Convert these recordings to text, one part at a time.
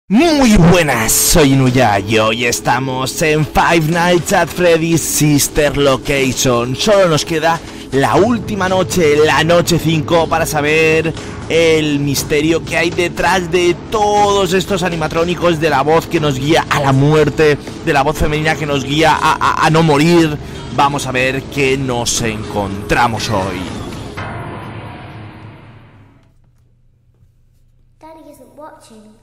Muy buenas, soy Inuya y hoy estamos en Five Nights at Freddy's Sister Location. Solo nos queda la última noche, la noche 5, para saber el misterio que hay detrás de todos estos animatrónicos, de la voz que nos guía a la muerte, de la voz femenina que nos guía a no morir. Vamos a ver qué nos encontramos hoy. Daddy isn't watching.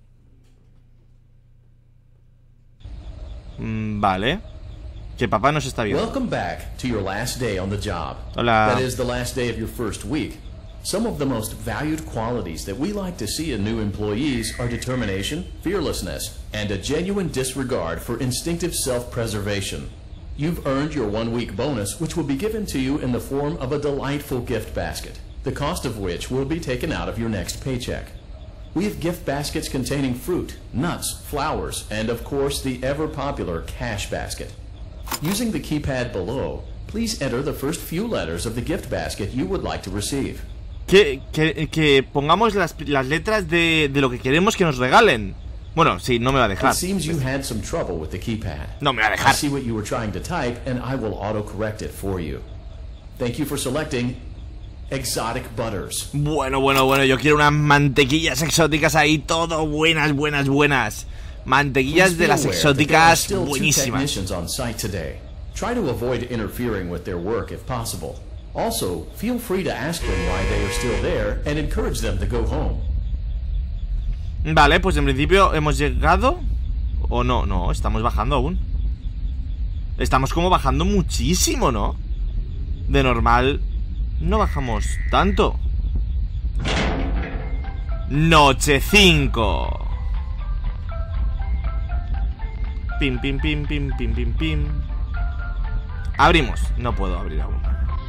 Vale. Que papá nos está viendo. Welcome back to your last day on the job. Hola. That is the last day of your first week. Some of the most valued qualities that we like to see in new employees are determination, fearlessness, and a genuine disregard for instinctive self-preservation. You've earned your 1-week bonus, which will be given to you in the form of a delightful gift basket, the cost of which will be taken out of your next paycheck. We have gift baskets containing fruit, nuts, flowers, and of course the ever-popular cash basket. Using the keypad below, please enter the first few letters of the gift basket you would like to receive. Que pongamos las letras de lo que queremos que nos regalen. Bueno, sí, no me va a dejar. It seems you had some trouble with the keypad. No me va a I dejar. see what you were trying to type, and I will auto-correct it for you. Thank you for selecting Exotic Butters. Bueno, yo quiero unas mantequillas exóticas ahí, todo buenas. Mantequillas Please de be las aware that there are exóticas still 2 buenísimas. technicians on site today. Try to avoid interfering with their work if possible. Also, feel free to ask them why they are still there and encourage them to go home. Vale, pues en principio hemos llegado. ¿O no? No, estamos bajando aún. Estamos como bajando muchísimo, ¿no? De normal no bajamos tanto. Noche 5. Pim. Abrimos. No puedo abrir aún.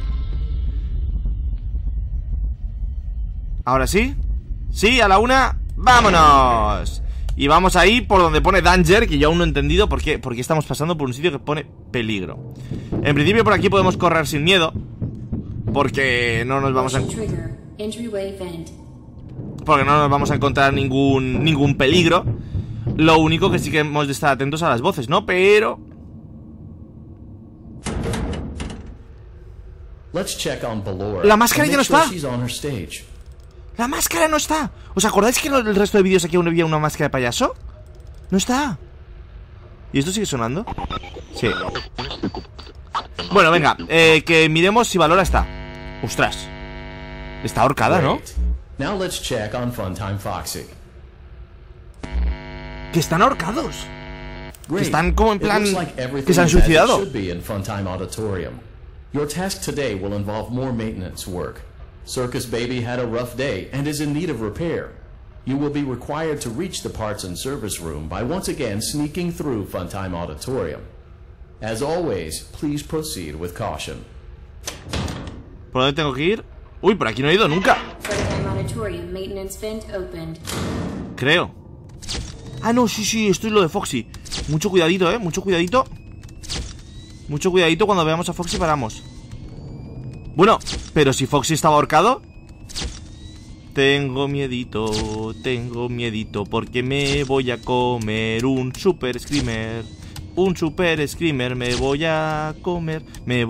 ¿Ahora sí? Sí, a la 1. ¡Vámonos! Y vamos ahí por donde pone Danger, que yo aún no he entendido por qué estamos pasando por un sitio que pone peligro. En principio por aquí podemos correr sin miedo, porque no nos vamos a encontrar ningún peligro. Lo único que sí que hemos de estar atentos a las voces, ¿no? Pero... La máscara ya no está. La máscara no está. ¿Os acordáis que en el resto de vídeos aquí aún había una máscara de payaso? No está. ¿Y esto sigue sonando? Sí. Bueno, venga, que miremos si Valora está. Ostras. Está ahorcada, ¿no? Now let's check on Funtime Foxy. Que están ahorcados. Que están como en plan... It looks like everything que se han is as it suicidado. should be in Funtime Auditorium. Your task today will involve more maintenance work. Circus Baby had a rough day and is in need of repair. You will be required to reach the parts and service room by once again sneaking through Funtime Auditorium. As always, please proceed with caution. ¿Por dónde tengo que ir? Uy, por aquí no he ido nunca. Creo. Ah, no, sí, esto es lo de Foxy. Mucho cuidadito, mucho cuidadito. Mucho cuidadito, cuando veamos a Foxy paramos. Bueno, pero si Foxy estaba ahorcado. Tengo miedito, porque me voy a comer un Super Screamer. Un Super Screamer, me voy a comer.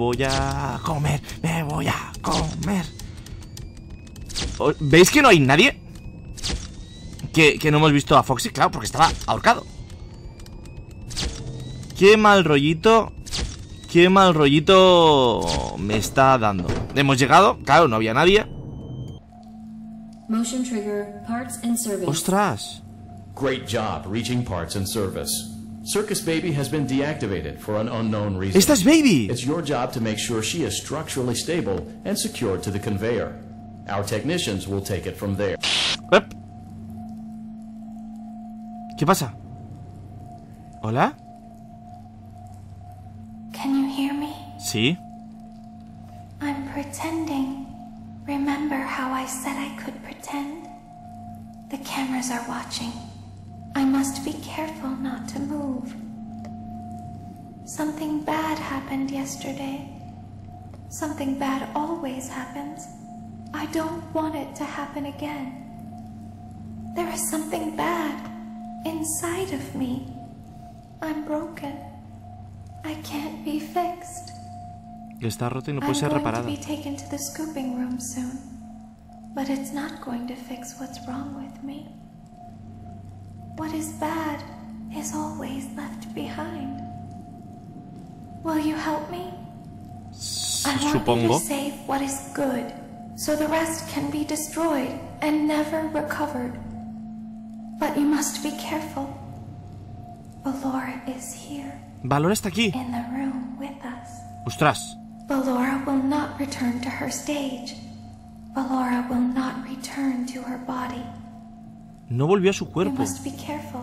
¿Veis que no hay nadie? Que no hemos visto a Foxy, claro, porque estaba ahorcado. Qué mal rollito me está dando. Hemos llegado, claro, no había nadie. Motion trigger, parts and service. ¡Ostras! Great job reaching parts and service. Circus Baby has been deactivated for an unknown reason. ¡Esta es Baby! It's your job to make sure she is structurally stable and secured to the conveyor. Our technicians will take it from there. ¿Qué pasa? ¿Hola? Can you hear me? Sí. I'm pretending. Remember how I said I could pretend? The cameras are watching. I must be careful not to move. Something bad happened yesterday. Something bad always happens. I don't want it to happen again. There is something bad. inside of me. I'm broken. I can't be fixed. Está rota y no puede ser I'm going reparada. to be taken to the scooping room soon, but it's not going to fix what's wrong with me. What is bad is always left behind. Will you help me? I want you Supongo. to save what is good, so the rest can be destroyed and never recovered. But you must be careful. Ballora is here, Valor está aquí. in the room with us. Ostras. Ballora will not return to her stage. Ballora will not return to her body. No volvió a su You cuerpo. must be careful.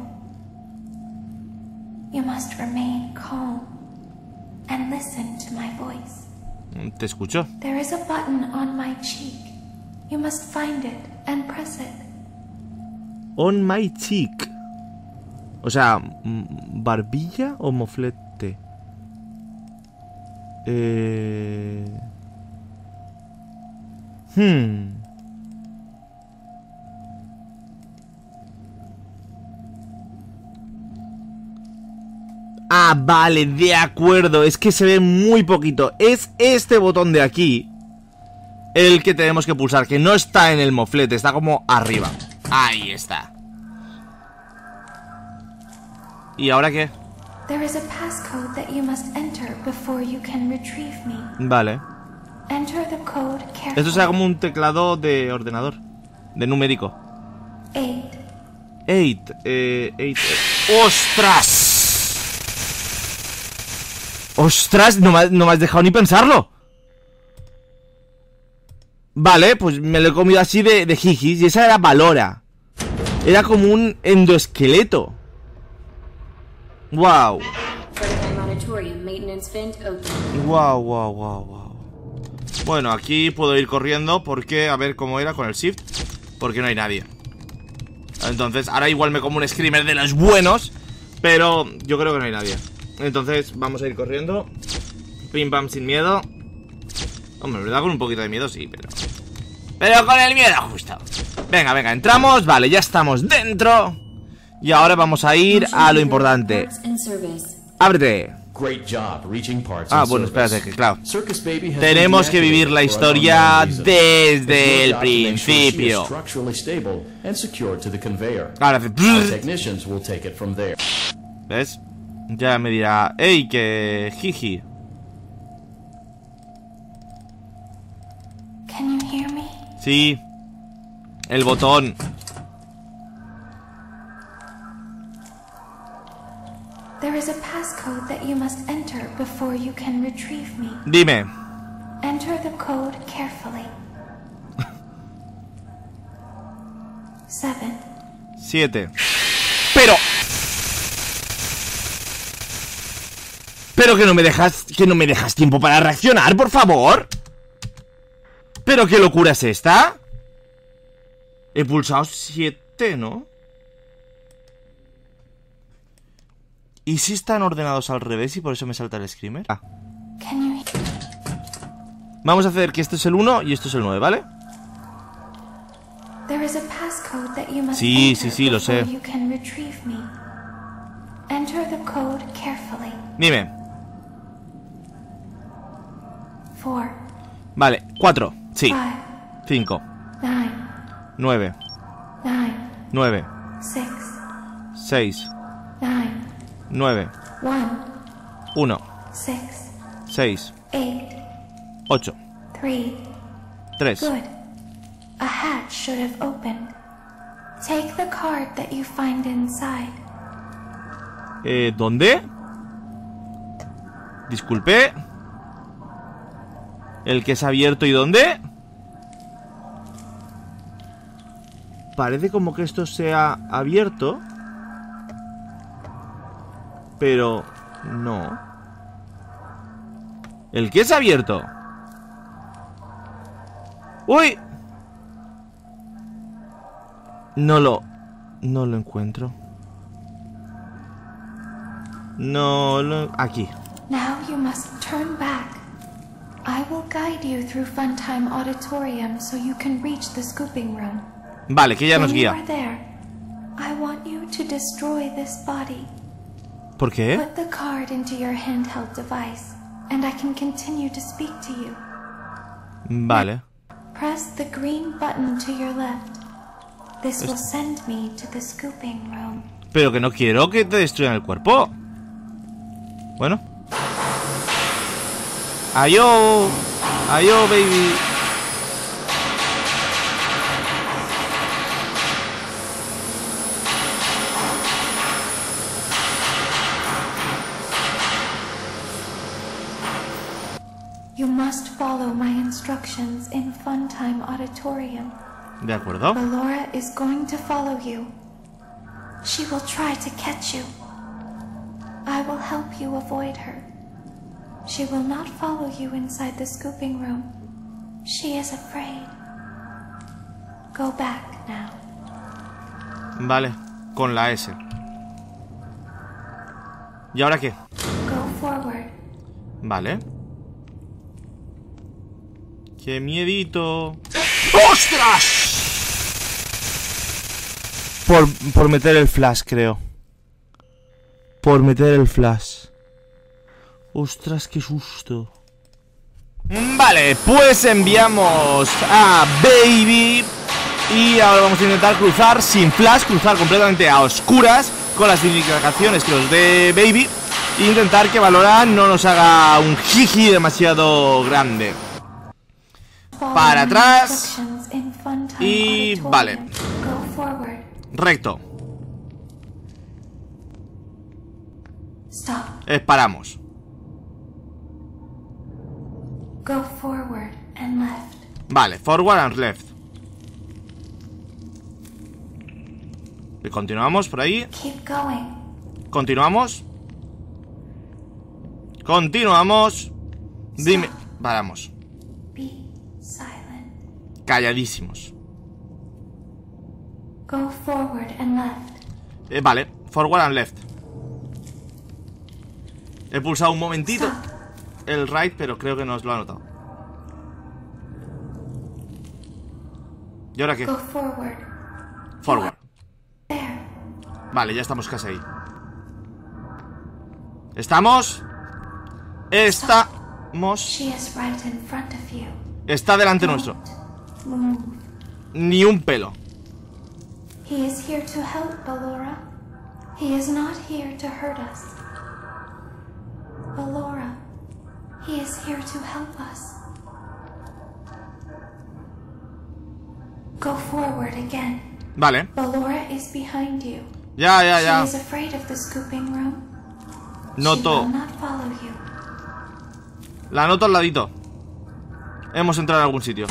You must remain calm and listen to my voice. Te escucho. There is a button on my cheek. You must find it and press it. On my cheek. O sea, ¿barbilla o moflete? Ah, vale, de acuerdo. Es que se ve muy poquito. Es este botón de aquí el que tenemos que pulsar, que no está en el moflete, está como arriba. Ahí está. ¿Y ahora qué? There is a passcode that you must enter before you can retrieve me. Vale. Enter the code carefully. Esto será como un teclado de ordenador, de numérico. 8. 8. ¡Ostras! ¡Ostras! No me has dejado ni pensarlo. Vale, pues me lo he comido así de jijis. Y esa era Ballora. Era como un endoesqueleto. Wow. Wow. Bueno, aquí puedo ir corriendo porque, a ver cómo era con el shift. Porque no hay nadie. Entonces, ahora igual me como un screamer de los buenos, pero yo creo que no hay nadie. Entonces, vamos a ir corriendo. Pim pam, sin miedo. Hombre, en verdad con un poquito de miedo sí, pero con el miedo justo. Venga, entramos, vale, ya estamos dentro. Y ahora vamos a ir a lo importante. Ábrete. Ah, bueno, espérate, que claro, tenemos que vivir la historia desde el principio. Ahora hace... ¿Ves? Ya me dirá, ¡ey, que jiji! Can you hear me? Sí. El botón. There is a passcode that you must enter before you can retrieve me. Dime. Enter the code carefully. 7. 7. Pero que no me dejas tiempo para reaccionar, por favor. ¿Pero qué locura es esta? He pulsado 7, ¿no? ¿Y si están ordenados al revés y por eso me salta el screamer? Ah. Vamos a hacer que esto es el 1 y esto es el 9, ¿vale? Sí, lo sé. Dime. 4. Vale, 4. Sí. 5. 9. 9. 6. 9. 1. 6. 8. 3. Good. A hatch should have opened. Take the card that you find inside. ¿Dónde? Disculpe. ¿El que es abierto y dónde? Parece como que esto sea abierto, pero no. ¿El que es abierto? ¡Uy! No lo encuentro. Aquí. Now you must turn back. I will guide you through Funtime Auditorium so you can reach the scooping room. Vale, que ya nos When you guía. are there, I want you to destroy this body. ¿Por qué? Put the card into your handheld device, and I can continue to speak to you. Vale. Press the green button to your left. This will send me to the scooping room. Pero que no quiero que te destruyan el cuerpo. Bueno. Ayo. Ayo, baby. You must follow my instructions in Funtime Auditorium. De acuerdo. Ballora is going to follow you. She will try to catch you. I will help you avoid her. She will not follow you inside the scooping room. She is afraid. Go back now. Vale, con la S. ¿Y ahora qué? Go forward. Vale. ¡Qué miedito! ¡Ostras! Por meter el flash, creo. Por meter el flash. ¡Ostras, qué susto! Vale, pues enviamos a Baby. Y ahora vamos a intentar cruzar sin flash. Cruzar completamente a oscuras con las indicaciones que nos dé Baby. E intentar que Ballora no nos haga un jiji demasiado grande. Para atrás. Y vale. Recto. Paramos. Vale, forward and left. Y continuamos por ahí. Continuamos. Continuamos. Dime. Paramos. Calladísimos. Go forward and left. Vale, forward and left. He pulsado un momentito el right, pero creo que no os lo ha notado. ¿Y ahora qué? Go forward. Forward. There. Vale, ya estamos casi ahí. ¿Estamos? Estamos. She is right in front of you. Está delante nuestro. Move. Ni un pelo. He is here to help, Ballora. He is not here to hurt us. Ballora, he is here to help us. Go forward again. Vale. Ballora is behind you. Ya. She is afraid of the scooping room. Noto. She will not follow you. La noto al ladito. Hemos entrado en algún sitio.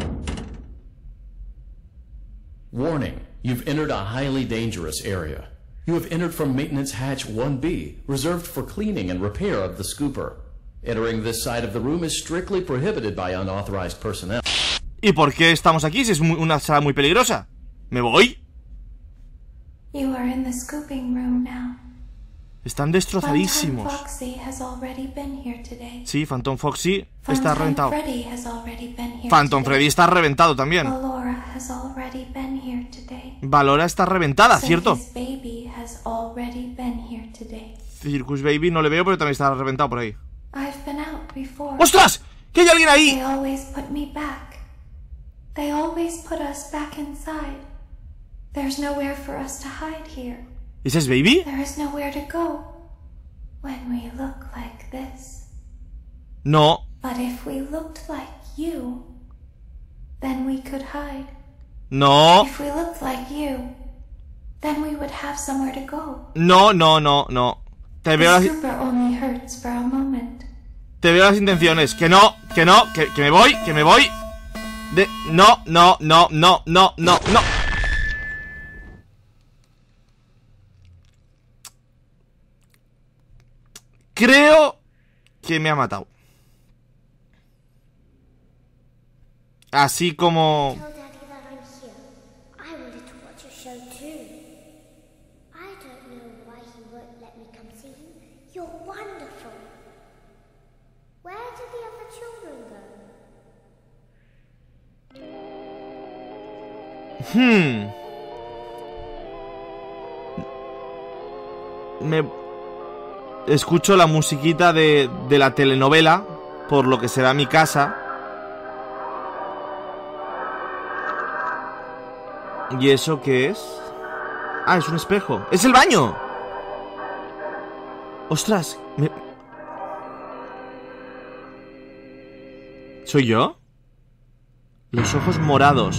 Warning, you've entered a highly dangerous area. You have entered from Maintenance Hatch 1B, reserved for cleaning and repair of the scooper. Entering this side of the room is strictly prohibited by unauthorized personnel. ¿Y por qué estamos aquí si es una sala muy peligrosa? ¿Me voy? You are in the scooping room now. Están destrozadísimos. Phantom Foxy has already been here today. Sí, Phantom Foxy está reventado. Freddy has already been here Phantom today. Freddy está reventado también. Ballora has already been here today. Ballora está reventada, ¿cierto? Circus Baby has already been here today. Circus Baby no le veo, pero también está reventado por ahí. I've been out before. ¡Ostras! ¡Que hay alguien They ahí! always put me back. They always put us back inside. There's nowhere for us to hide here. ¿Ese es Baby? There is nowhere to go when we look like this. No. But if we looked like you, then we could hide. No. If we looked like you, then we would have somewhere to go. No. Te The veo las, scooper only hurts for a moment. te veo las intenciones. Que no, que me voy, No. Creo que me ha matado. Así como... Tell Daddy that I'm here. I wanted to watch your show too. I don't know why he won't let me come see you. You're wonderful. Where did the other children go? escucho la musiquita de la telenovela, por lo que será mi casa. ¿Y eso qué es? Ah, es un espejo. ¡Es el baño! ¡Ostras! ¿Soy yo? Los ojos morados.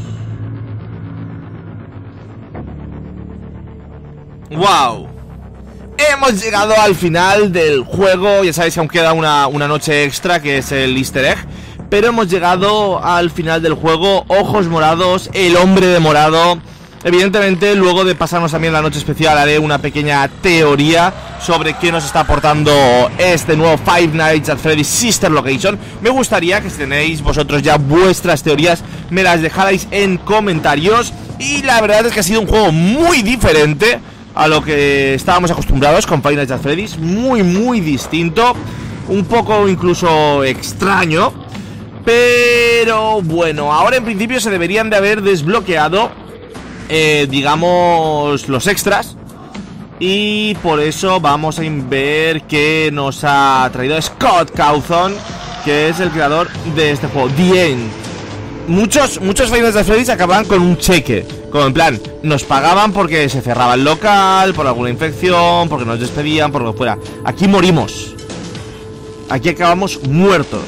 ¡Wow! Hemos llegado al final del juego. Ya sabéis que aún queda una noche extra, que es el easter egg. Pero hemos llegado al final del juego. Ojos morados, el hombre de morado. Evidentemente, luego de pasarnos también la noche especial, haré una pequeña teoría sobre qué nos está aportando este nuevo Five Nights at Freddy's Sister Location. Me gustaría que si tenéis vosotros ya vuestras teorías, me las dejarais en comentarios. Y la verdad es que ha sido un juego muy diferente a lo que estábamos acostumbrados con Five Nights at Freddy's. Muy distinto, un poco incluso extraño. Pero bueno, ahora en principio se deberían de haber desbloqueado digamos, los extras. Y por eso vamos a ver qué nos ha traído Scott Cawthon, que es el creador de este juego, The End. Muchos Five Nights at Freddy's acababan con un cheque, como en plan, nos pagaban porque se cerraba el local, por alguna infección, porque nos despedían, por lo que fuera. Aquí morimos. Aquí acabamos muertos.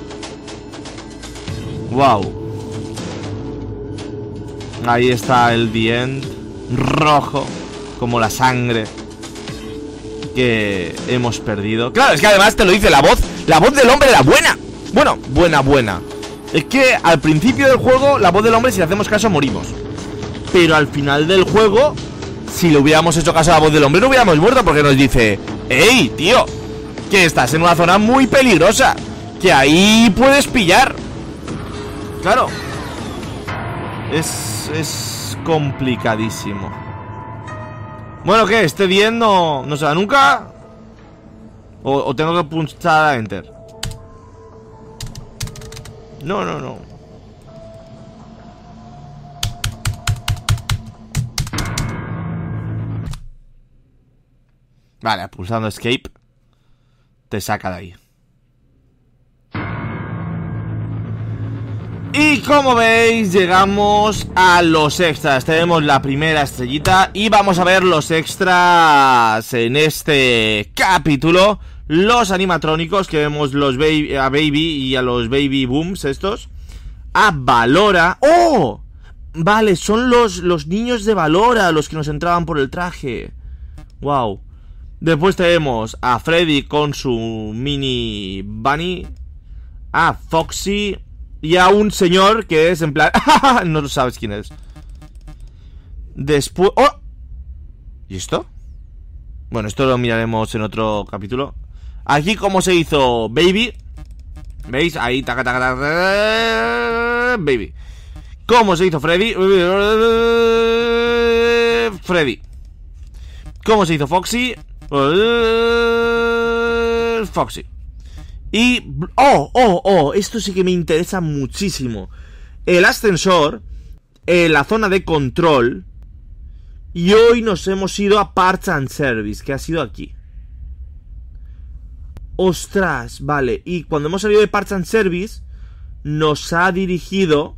Wow. Ahí está el The End, rojo, como la sangre que hemos perdido. Claro, es que además te lo dice la voz del hombre era buena. Bueno, buena. Es que al principio del juego, la voz del hombre, si le hacemos caso, morimos. Pero al final del juego, si le hubiéramos hecho caso a la voz del hombre, no hubiéramos muerto, porque nos dice: ¡Ey, tío! Que estás en una zona muy peligrosa, que ahí puedes pillar. Claro. Es complicadísimo. Bueno, ¿qué? ¿Este 10 no se da nunca? ¿O tengo que pulsar a Enter? No. Vale, pulsando Escape te saca de ahí. Y como veis, llegamos a los extras. Tenemos la primera estrellita y vamos a ver los extras en este capítulo. Los animatrónicos, que vemos a Baby y a los Baby Booms estos. A Valora. ¡Oh! Vale, son los niños de Valora los que nos entraban por el traje. Wow. Después tenemos a Freddy con su mini bunny. A Foxy. Y a un señor que es en plan... no sabes quién es. Después... ¡Oh! ¿Y esto? Bueno, esto lo miraremos en otro capítulo. Aquí cómo se hizo Baby. ¿Veis? Ahí, taca. Baby. ¿Cómo se hizo Freddy? Freddy. ¿Cómo se hizo Foxy? Foxy. Y... ¡Oh! Esto sí que me interesa muchísimo. El ascensor, la zona de control. Y hoy nos hemos ido a Parts and Service, que ha sido aquí. ¡Ostras! Vale, y cuando hemos salido de Parts and Service, nos ha dirigido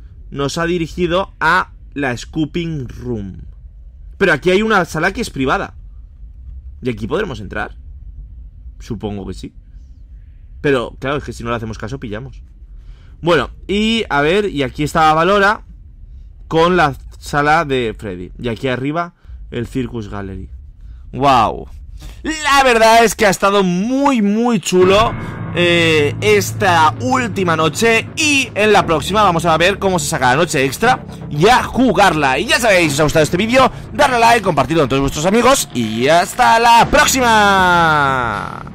a la Scooping Room. Pero aquí hay una sala que es privada. ¿Y aquí podremos entrar? Supongo que sí. Pero, claro, es que si no le hacemos caso, pillamos. Bueno, y a ver, y aquí estaba Valora con la sala de Freddy. Y aquí arriba, el Circus Gallery. ¡Wow! La verdad es que ha estado muy chulo esta última noche. Y en la próxima vamos a ver cómo se saca la noche extra y a jugarla. Y ya sabéis, si os ha gustado este vídeo, darle a like, compartirlo con todos vuestros amigos. Y hasta la próxima.